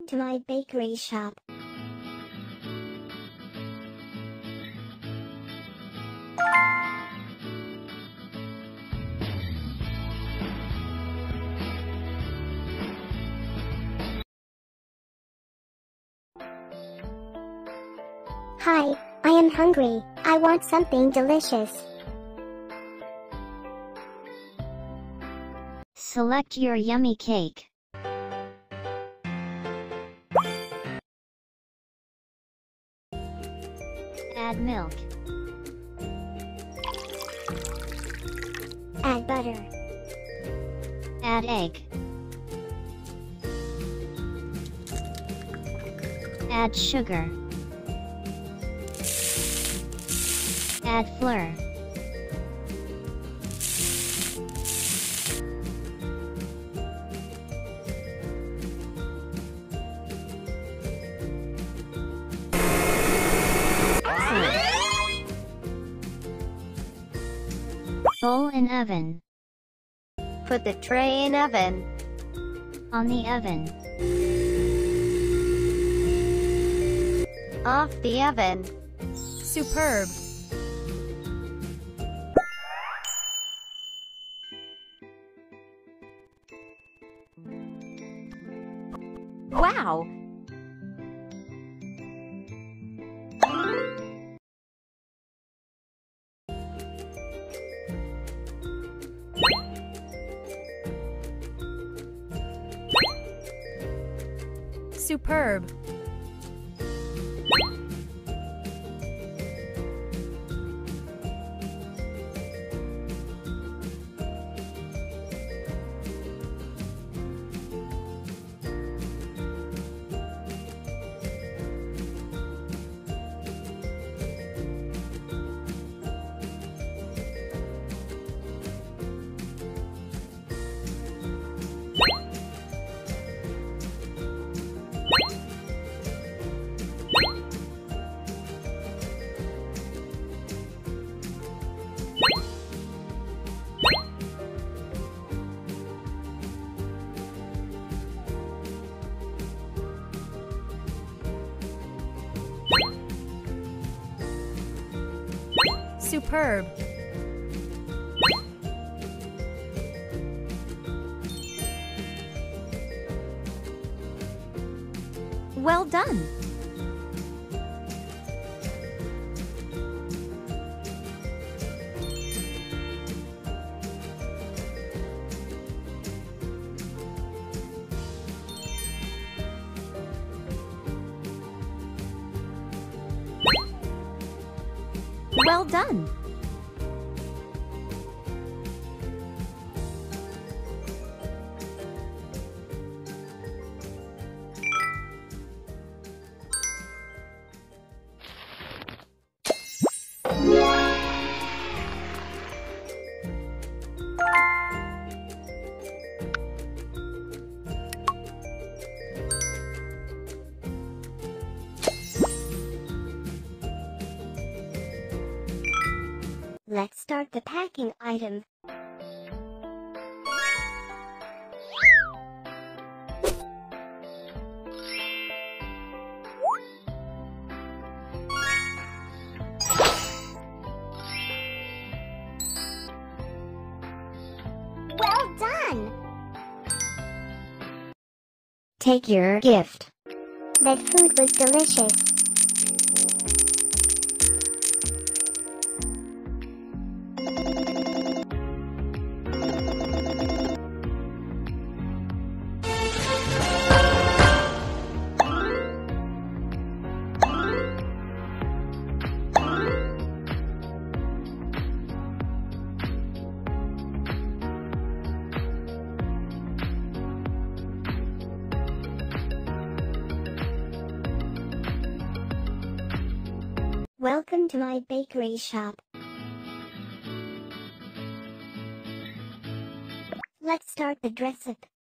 To my bakery shop. Hi, I am hungry. I want something delicious. Select your yummy cake. Add milk. Add butter. Add egg. Add sugar. Add flour. Bowl in oven. Put the tray in oven. On the oven. Off the oven. Superb! Wow! Superb! Superb! Well done! Well done! Let's start the packing item. Well done! Take your gift. That food was delicious. Welcome to my bakery shop. Let's start the dress up.